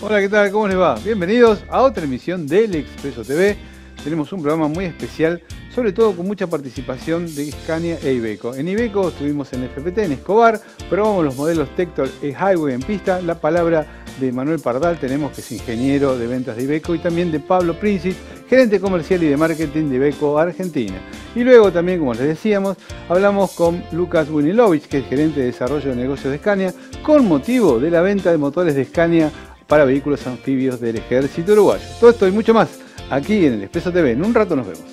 Hola, ¿qué tal? ¿Cómo les va? Bienvenidos a otra emisión del Expreso TV. Tenemos un programa muy especial, sobre todo con mucha participación de Scania e Iveco. En Iveco estuvimos en FPT, en Escobar, probamos los modelos Tector e Highway en pista. La palabra de Manuel Pardal, tenemos que es ingeniero de ventas de Iveco, y también de Pablo Princip, gerente comercial y de marketing de Iveco Argentina. Y luego también, como les decíamos, hablamos con Lucas Winilovich, que es gerente de desarrollo de negocios de Scania, con motivo de la venta de motores de Scania para vehículos anfibios del Ejército Uruguayo. Todo esto y mucho más aquí en el Expreso TV. En un rato nos vemos.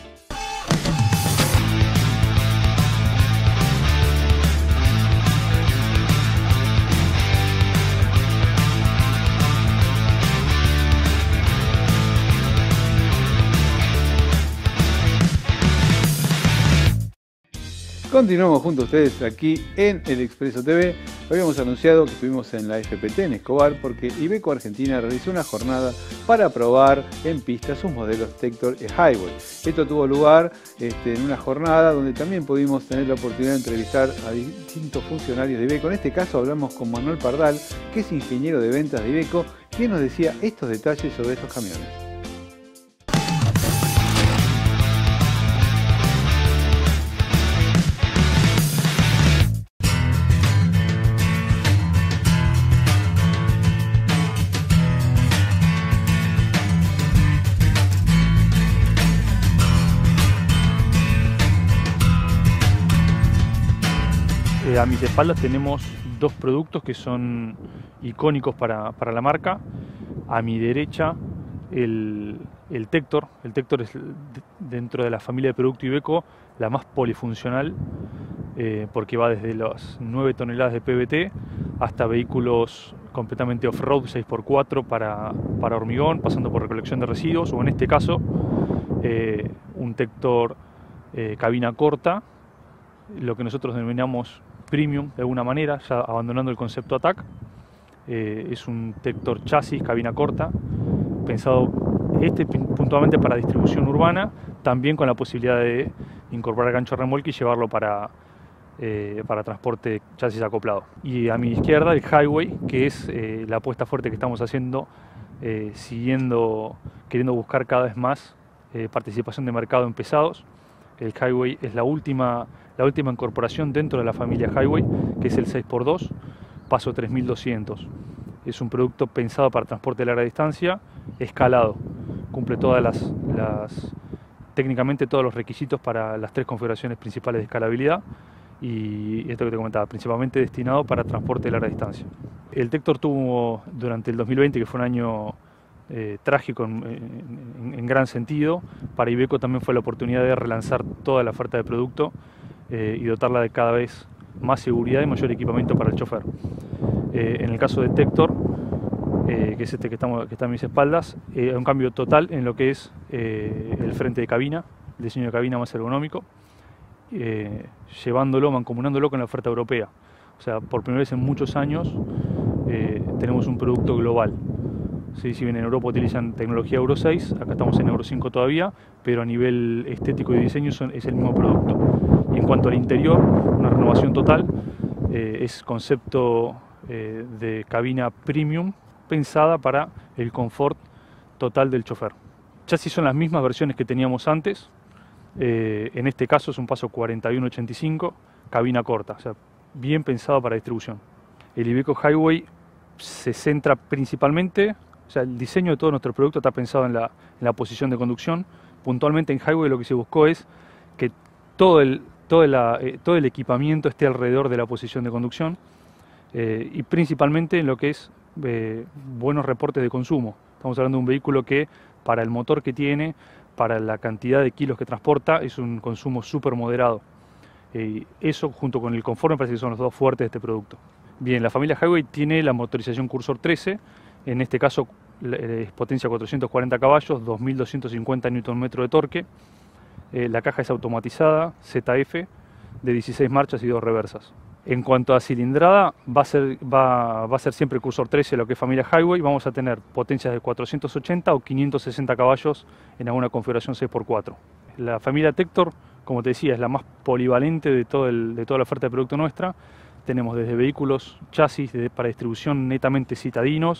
Continuamos junto a ustedes aquí en el Expreso TV. Habíamos anunciado que estuvimos en la FPT en Escobar porque Iveco Argentina realizó una jornada para probar en pista sus modelos Tector e Highway. Esto tuvo lugar en una jornada donde también pudimos tener la oportunidad de entrevistar a distintos funcionarios de Iveco. En este caso hablamos con Manuel Pardal, que es ingeniero de ventas de Iveco, quien nos decía estos detalles sobre estos camiones. A mis espaldas tenemos dos productos que son icónicos para la marca. A mi derecha el Tector. El Tector es dentro de la familia de producto Iveco la más polifuncional porque va desde las 9 toneladas de PVT hasta vehículos completamente off-road 6x4 para hormigón, pasando por recolección de residuos, o en este caso un Tector cabina corta, lo que nosotros denominamos premium de alguna manera, ya abandonando el concepto ATAC. Es un Tector chasis, cabina corta, pensado puntualmente para distribución urbana, también con la posibilidad de incorporar gancho remolque y llevarlo para transporte chasis acoplado. Y a mi izquierda el Highway, que es la apuesta fuerte que estamos haciendo, queriendo buscar cada vez más participación de mercado en pesados. El Highway es la última incorporación dentro de la familia Highway, que es el 6x2, paso 3200. Es un producto pensado para transporte de larga distancia, escalado. Cumple técnicamente todos los requisitos para las tres configuraciones principales de escalabilidad, y esto que te comentaba, principalmente destinado para transporte de larga distancia. El Tector tuvo durante el 2020, que fue un año trágico en gran sentido, para Iveco también fue la oportunidad de relanzar toda la oferta de producto y dotarla de cada vez más seguridad y mayor equipamiento para el chofer. En el caso de Tector, que es este que está a mis espaldas, un cambio total en lo que es el frente de cabina, el diseño de cabina más ergonómico, mancomunándolo con la oferta europea. O sea, por primera vez en muchos años tenemos un producto global. Sí, si bien en Europa utilizan tecnología Euro 6, acá estamos en Euro 5 todavía, pero a nivel estético y diseño es el mismo producto. Y en cuanto al interior, una renovación total, es concepto de cabina premium pensada para el confort total del chofer. Chasis son las mismas versiones que teníamos antes, en este caso es un paso 4185, cabina corta, o sea, bien pensado para distribución. El Iveco Highway se centra principalmente, o sea, el diseño de todo nuestro producto está pensado en la posición de conducción. Puntualmente en Highway lo que se buscó es que todo el equipamiento esté alrededor de la posición de conducción, y principalmente en lo que es buenos reportes de consumo. Estamos hablando de un vehículo que, para el motor que tiene, para la cantidad de kilos que transporta, es un consumo súper moderado. Eso, junto con el confort, me parece que son los dos fuertes de este producto. Bien, la familia Highway tiene la motorización Cursor 13, en este caso es potencia 440 caballos, 2250 Nm de torque. La caja es automatizada, ZF, de 16 marchas y 2 reversas. En cuanto a cilindrada, va a ser siempre Cursor 13 lo que es familia Highway. Vamos a tener potencias de 480 o 560 caballos en alguna configuración 6x4. La familia Tector, como te decía, es la más polivalente de toda la oferta de producto nuestra. Tenemos desde vehículos, chasis para distribución netamente citadinos,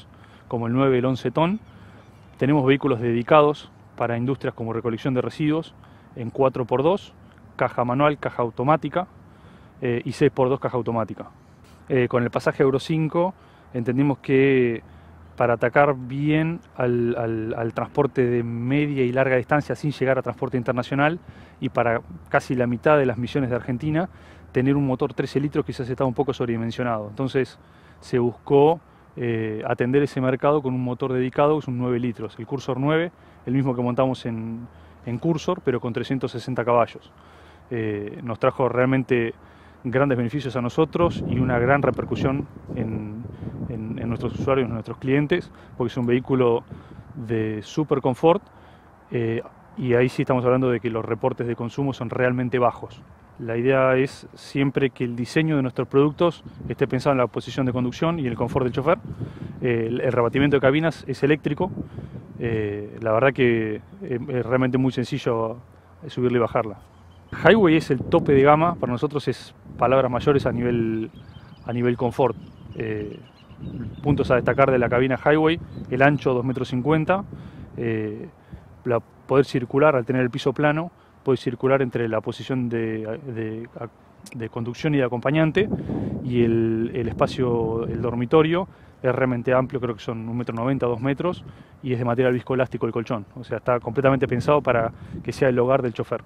como el 9 y el 11 ton. Tenemos vehículos dedicados para industrias como recolección de residuos en 4x2, caja manual, caja automática y 6x2 caja automática. Con el pasaje Euro 5 entendimos que para atacar bien al transporte de media y larga distancia sin llegar a transporte internacional y para casi la mitad de las misiones de Argentina, tener un motor 13 litros quizás estaba un poco sobredimensionado. Entonces se buscó atender ese mercado con un motor dedicado, que es un 9 litros, el Cursor 9, el mismo que montamos en Cursor, pero con 360 caballos. Nos trajo realmente grandes beneficios a nosotros y una gran repercusión en nuestros usuarios, en nuestros clientes, porque es un vehículo de super confort y ahí sí estamos hablando de que los reportes de consumo son realmente bajos. La idea es siempre que el diseño de nuestros productos esté pensado en la posición de conducción y el confort del chofer. El rebatimiento de cabinas es eléctrico. La verdad que es realmente muy sencillo subirla y bajarla. Highway es el tope de gama, para nosotros es palabras mayores a nivel confort. Puntos a destacar de la cabina Highway: el ancho 2,50 m, poder circular al tener el piso plano, puede circular entre la posición de conducción y de acompañante, y el espacio, el dormitorio, es realmente amplio, creo que son 1,90 m, 2 metros, y es de material viscoelástico el colchón, o sea, está completamente pensado para que sea el hogar del chofer.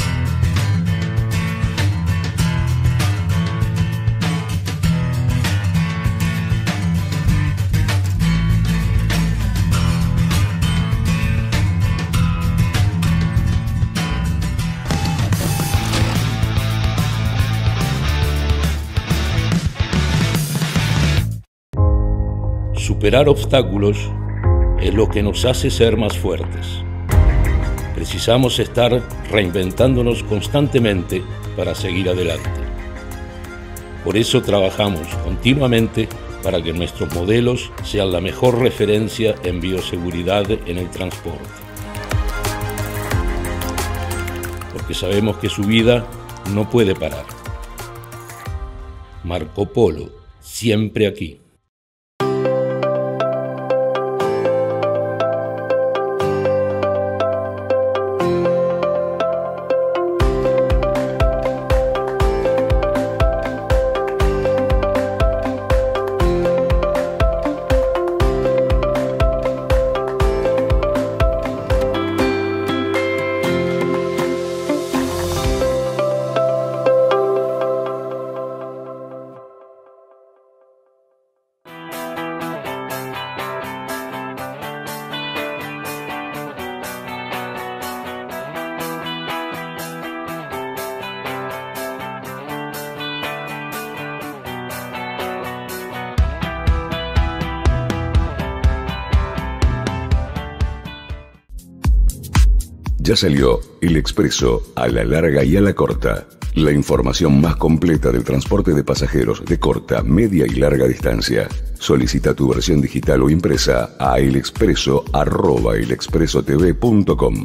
Superar obstáculos es lo que nos hace ser más fuertes. Precisamos estar reinventándonos constantemente para seguir adelante. Por eso trabajamos continuamente para que nuestros modelos sean la mejor referencia en bioseguridad en el transporte. Porque sabemos que su vida no puede parar. Marco Polo, siempre aquí. Ya salió El Expreso, a la larga y a la corta. La información más completa del transporte de pasajeros de corta, media y larga distancia. Solicita tu versión digital o impresa a elexpreso@elexpresotv.com.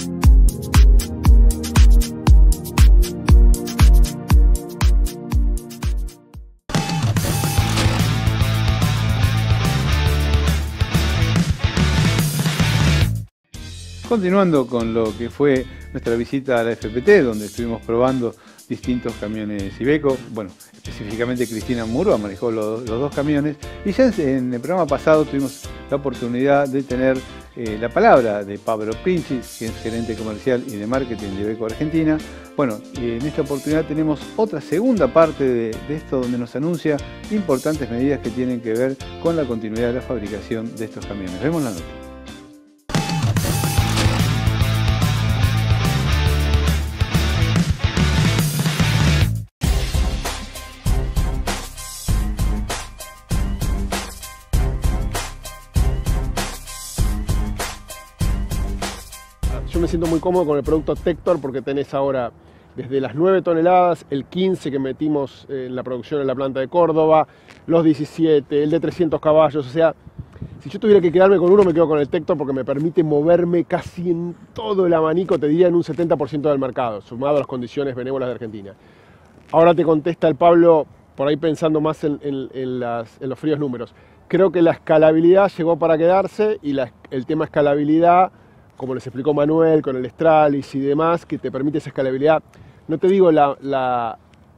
Continuando con lo que fue nuestra visita a la FPT, donde estuvimos probando distintos camiones Iveco. Bueno, específicamente Cristina Murúa manejó los dos camiones. Y ya en el programa pasado tuvimos la oportunidad de tener la palabra de Pablo Pinchis, que es gerente comercial y de marketing de Iveco Argentina. Bueno, en esta oportunidad tenemos otra segunda parte de esto, donde nos anuncia importantes medidas que tienen que ver con la continuidad de la fabricación de estos camiones. Vemos la nota. Yo me siento muy cómodo con el producto Tector porque tenés ahora desde las 9 toneladas, el 15 que metimos en la producción en la planta de Córdoba, los 17, el de 300 caballos, o sea, si yo tuviera que quedarme con uno me quedo con el Tector porque me permite moverme casi en todo el abanico, te diría en un 70% del mercado, sumado a las condiciones benévolas de Argentina. Ahora te contesta el Pablo, por ahí pensando más en los fríos números. creo que la escalabilidad llegó para quedarse y el tema escalabilidad, como les explicó Manuel con el Stralis y demás, que te permite esa escalabilidad, no te digo la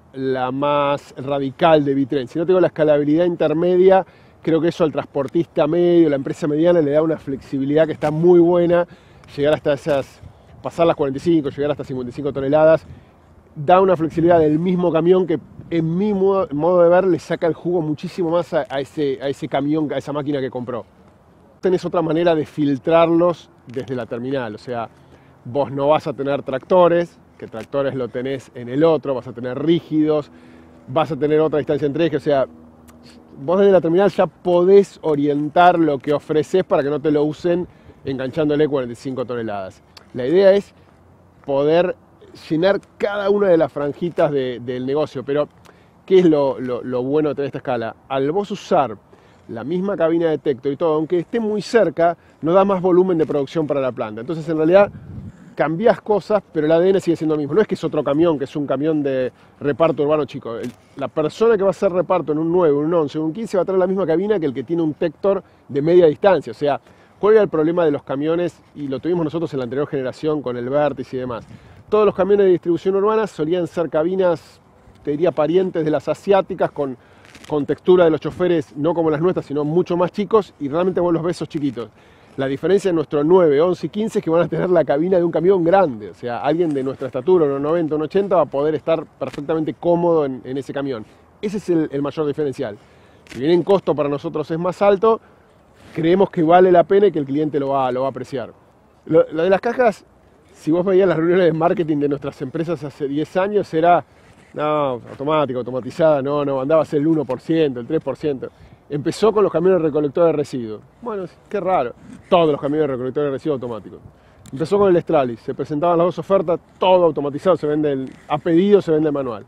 más radical de Bitren, sino te digo la escalabilidad intermedia. Creo que eso al transportista medio, la empresa mediana, le da una flexibilidad que está muy buena. Llegar hasta pasar las 45, llegar hasta 55 toneladas, da una flexibilidad del mismo camión que en mi modo de ver le saca el jugo muchísimo más a ese camión, a esa máquina que compró. Tenés otra manera de filtrarlos desde la terminal, o sea, vos no vas a tener tractores, que tractores lo tenés en el otro, vas a tener rígidos, vas a tener otra distancia entre ejes, o sea, vos desde la terminal ya podés orientar lo que ofreces para que no te lo usen enganchándole 45 toneladas. La idea es poder llenar cada una de las franjitas del negocio, pero ¿qué es lo bueno de tener esta escala? Al vos usar la misma cabina de detector y todo, aunque esté muy cerca, no da más volumen de producción para la planta. Entonces, en realidad, cambiás cosas, pero el ADN sigue siendo el mismo. No es que es otro camión, que es un camión de reparto urbano chico. La persona que va a hacer reparto en un 9, un 11, un 15 va a tener la misma cabina que el que tiene un Tector de media distancia. O sea, ¿cuál era el problema de los camiones? Y lo tuvimos nosotros en la anterior generación con el Vertis y demás. Todos los camiones de distribución urbana solían ser cabinas, te diría, parientes de las asiáticas, con textura de los choferes, no como las nuestras, sino mucho más chicos, y realmente vos los ves esos chiquitos. La diferencia en nuestro 9, 11 y 15 es que van a tener la cabina de un camión grande. O sea, alguien de nuestra estatura, unos 90, unos 80, va a poder estar perfectamente cómodo en ese camión. Ese es el mayor diferencial. Si bien en costo para nosotros es más alto, creemos que vale la pena y que el cliente lo va a apreciar. Lo de las cajas, si vos veías las reuniones de marketing de nuestras empresas hace 10 años, era automática, automatizada, no, andaba a ser el 1%, el 3%. Empezó con los camiones recolectores de residuos. Bueno, qué raro. Todos los camiones recolectores de residuos automáticos. Empezó con el Stralis. Se presentaban las dos ofertas, todo automatizado. Se vende a pedido, se vende manual.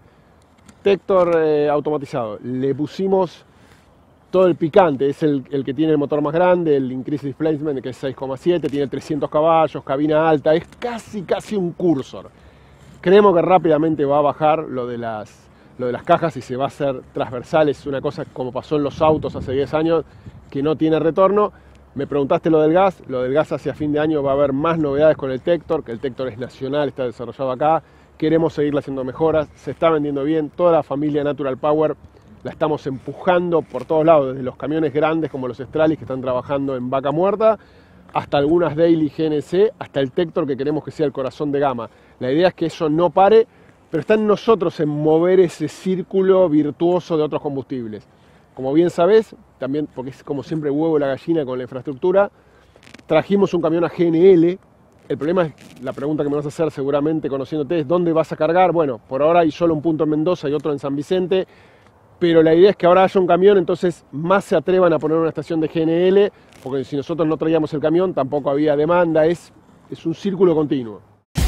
Tector automatizado. Le pusimos todo el picante. Es el que tiene el motor más grande, el Increase Displacement, que es 6,7. Tiene 300 caballos, cabina alta. Es casi un Cursor. Creemos que rápidamente va a bajar lo de las cajas y se va a hacer transversal. Es una cosa como pasó en los autos hace 10 años, que no tiene retorno. Me preguntaste lo del gas hacia fin de año va a haber más novedades con el Tector, que el Tector es nacional, está desarrollado acá. Queremos seguirle haciendo mejoras, se está vendiendo bien. Toda la familia Natural Power la estamos empujando por todos lados, desde los camiones grandes como los Stralis que están trabajando en vaca muerta, hasta algunas Daily GNC, hasta el Tector que queremos que sea el corazón de gama. La idea es que eso no pare, pero está en nosotros en mover ese círculo virtuoso de otros combustibles. Como bien sabés, también porque es como siempre huevo la gallina con la infraestructura, trajimos un camión a GNL. El problema es, la pregunta que me vas a hacer seguramente conociéndote, es ¿dónde vas a cargar? Bueno, por ahora hay solo un punto en Mendoza y otro en San Vicente, pero la idea es que ahora haya un camión, entonces más se atrevan a poner una estación de GNL, porque si nosotros no traíamos el camión tampoco había demanda, es un círculo continuo.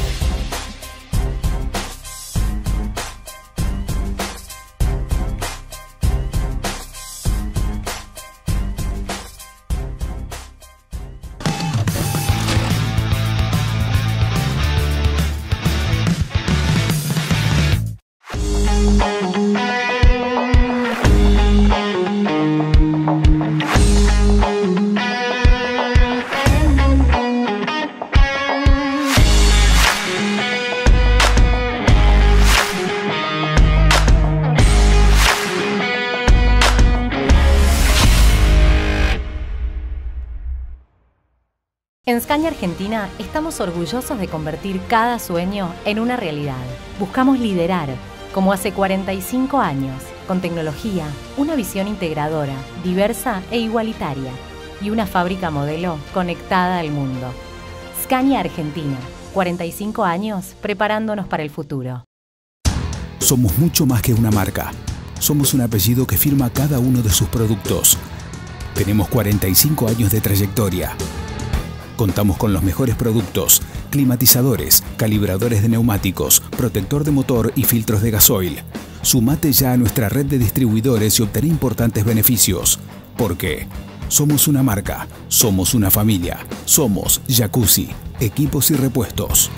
En Scania Argentina estamos orgullosos de convertir cada sueño en una realidad. Buscamos liderar, como hace 45 años, con tecnología, una visión integradora, diversa e igualitaria, y una fábrica modelo conectada al mundo. Scania Argentina, 45 años preparándonos para el futuro. Somos mucho más que una marca. Somos un apellido que firma cada uno de sus productos. Tenemos 45 años de trayectoria. Contamos con los mejores productos: climatizadores, calibradores de neumáticos, protector de motor y filtros de gasoil. Sumate ya a nuestra red de distribuidores y obtén importantes beneficios. Porque somos una marca, somos una familia, somos Jacuzzi, equipos y repuestos.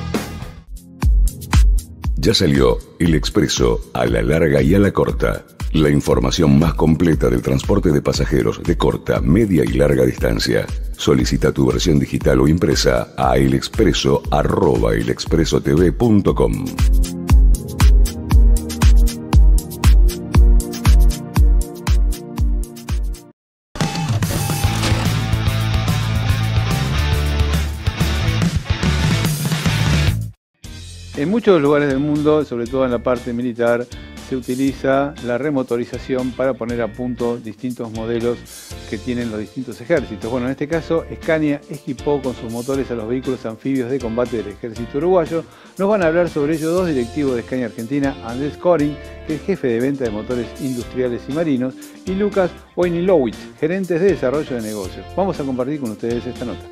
Ya salió El Expreso, a la larga y a la corta. La información más completa del transporte de pasajeros de corta, media y larga distancia. Solicita tu versión digital o impresa a elexpreso@elexpresotv.com. En muchos lugares del mundo, sobre todo en la parte militar, se utiliza la remotorización para poner a punto distintos modelos que tienen los distintos ejércitos. Bueno, en este caso, Scania equipó con sus motores a los vehículos anfibios de combate del ejército uruguayo. Nos van a hablar sobre ello dos directivos de Scania Argentina, Andrés Coring, que es jefe de venta de motores industriales y marinos, y Lucas Wojnilowicz, gerentes de desarrollo de negocios. Vamos a compartir con ustedes esta nota.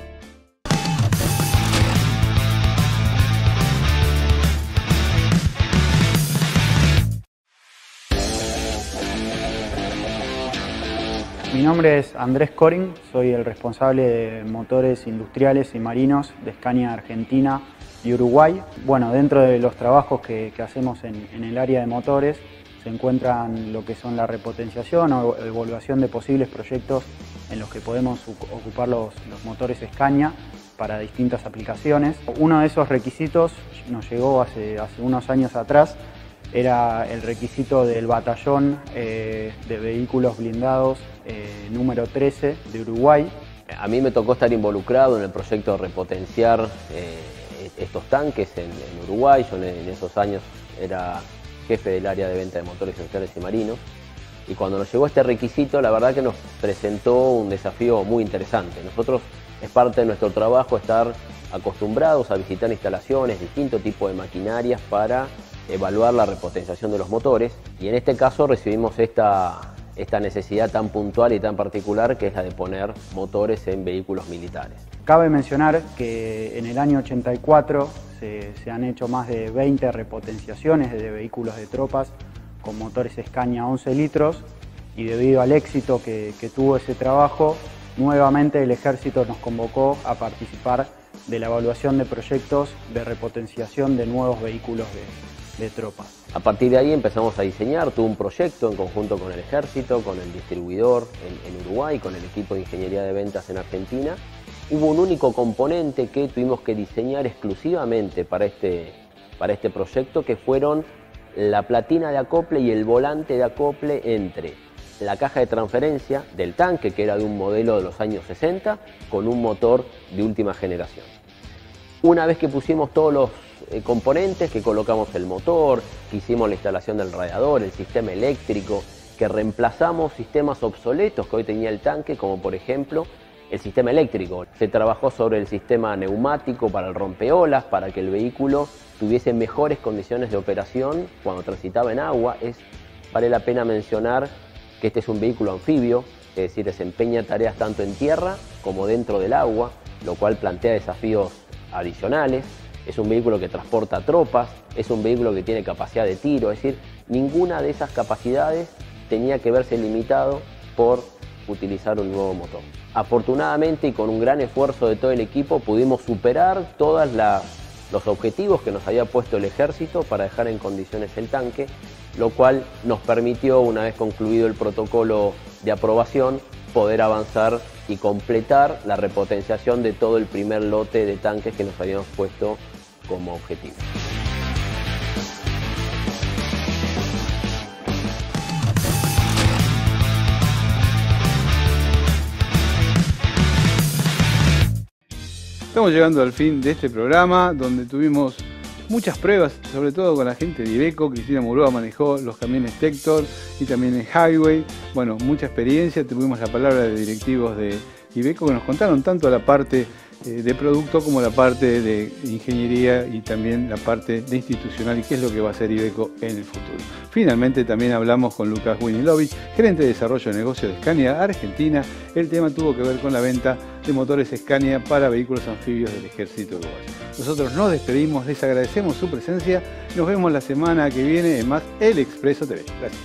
Mi nombre es Andrés Coring, soy el responsable de motores industriales y marinos de Scania Argentina y Uruguay. Bueno, dentro de los trabajos que hacemos en el área de motores se encuentran lo que son la repotenciación o evaluación de posibles proyectos en los que podemos ocupar los motores Scania para distintas aplicaciones. Uno de esos requisitos nos llegó hace unos años atrás. Era el requisito del batallón de vehículos blindados número 13 de Uruguay. A mí me tocó estar involucrado en el proyecto de repotenciar estos tanques en Uruguay. Yo en esos años era jefe del área de venta de motores industriales y marinos. Y cuando nos llegó este requisito, la verdad que nos presentó un desafío muy interesante. Nosotros, es parte de nuestro trabajo estar acostumbrados a visitar instalaciones, distintos tipos de maquinarias para evaluar la repotenciación de los motores, y en este caso recibimos esta necesidad tan puntual y tan particular, que es la de poner motores en vehículos militares. Cabe mencionar que en el año 84 se han hecho más de 20 repotenciaciones de vehículos de tropas con motores Scania 11 litros, y debido al éxito que tuvo ese trabajo, nuevamente el Ejército nos convocó a participar de la evaluación de proyectos de repotenciación de nuevos vehículos de tropas. A partir de ahí empezamos a diseñar todo un proyecto en conjunto con el Ejército, con el distribuidor en Uruguay, con el equipo de ingeniería de ventas en Argentina. Hubo un único componente que tuvimos que diseñar exclusivamente para este proyecto, que fueron la platina de acople y el volante de acople entre la caja de transferencia del tanque, que era de un modelo de los años 60, con un motor de última generación. Una vez que pusimos todos los componentes, que colocamos el motor, que hicimos la instalación del radiador, el sistema eléctrico, que reemplazamos sistemas obsoletos que hoy tenía el tanque, como por ejemplo el sistema eléctrico. Se trabajó sobre el sistema neumático para el rompeolas, para que el vehículo tuviese mejores condiciones de operación cuando transitaba en agua. Vale la pena mencionar que este es un vehículo anfibio, es decir, desempeña tareas tanto en tierra como dentro del agua, lo cual plantea desafíos adicionales. Es un vehículo que transporta tropas, es un vehículo que tiene capacidad de tiro, es decir, ninguna de esas capacidades tenía que verse limitado por utilizar un nuevo motor. Afortunadamente, y con un gran esfuerzo de todo el equipo, pudimos superar todos los objetivos que nos había puesto el Ejército para dejar en condiciones el tanque, lo cual nos permitió, una vez concluido el protocolo de aprobación, poder avanzar y completar la repotenciación de todo el primer lote de tanques que nos habíamos puesto como objetivo. Estamos llegando al fin de este programa, donde tuvimos muchas pruebas, sobre todo con la gente de Iveco. Cristina Murúa manejó los camiones Tector y también el Highway. Bueno, mucha experiencia. Tuvimos la palabra de directivos de Iveco que nos contaron tanto la parte de producto como la parte de ingeniería y también la parte de institucional y qué es lo que va a hacer Iveco en el futuro. Finalmente también hablamos con Lucas Wojnilowicz, gerente de desarrollo de negocios de Scania Argentina. El tema tuvo que ver con la venta de motores Scania para vehículos anfibios del Ejército Uruguayo. Nosotros nos despedimos, les agradecemos su presencia. Nos vemos la semana que viene en más El Expreso TV. Gracias.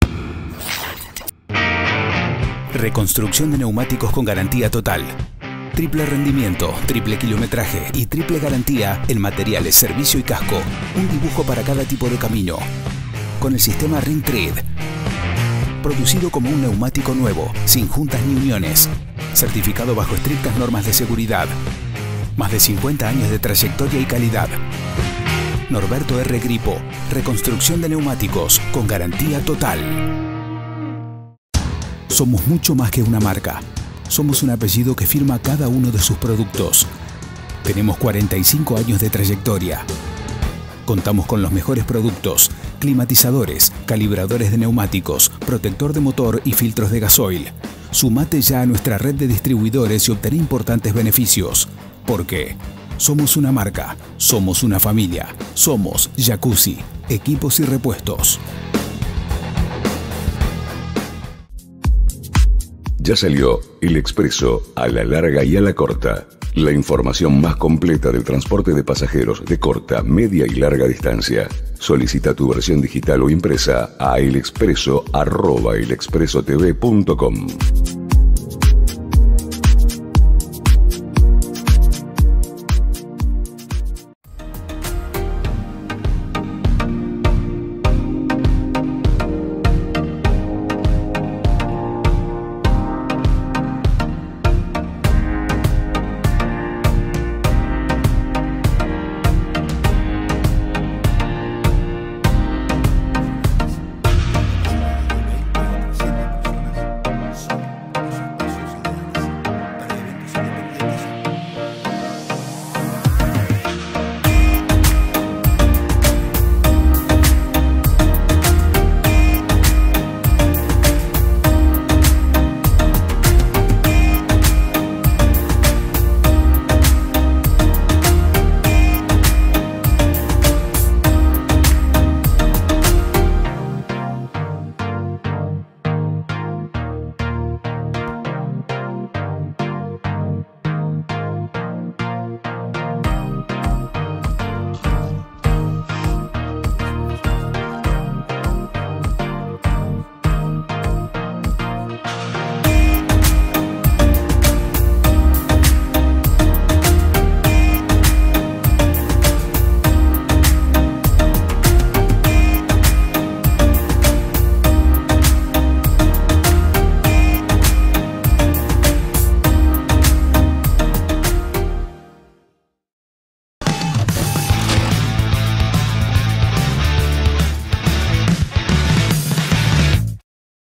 Reconstrucción de neumáticos con garantía total. Triple rendimiento, triple kilometraje y triple garantía en materiales, servicio y casco. Un dibujo para cada tipo de camino. Con el sistema Ring Tread. Producido como un neumático nuevo, sin juntas ni uniones. Certificado bajo estrictas normas de seguridad. Más de 50 años de trayectoria y calidad. Norberto R. Gripo. Reconstrucción de neumáticos con garantía total. Somos mucho más que una marca. Somos un apellido que firma cada uno de sus productos. Tenemos 45 años de trayectoria. Contamos con los mejores productos: climatizadores, calibradores de neumáticos, protector de motor y filtros de gasoil. Sumate ya a nuestra red de distribuidores y obtén importantes beneficios. Porque somos una marca, somos una familia, somos Jacuzzi, equipos y repuestos. Ya salió El Expreso, a la larga y a la corta. La información más completa del transporte de pasajeros de corta, media y larga distancia. Solicita tu versión digital o impresa a elexpreso@elexpresotv.com.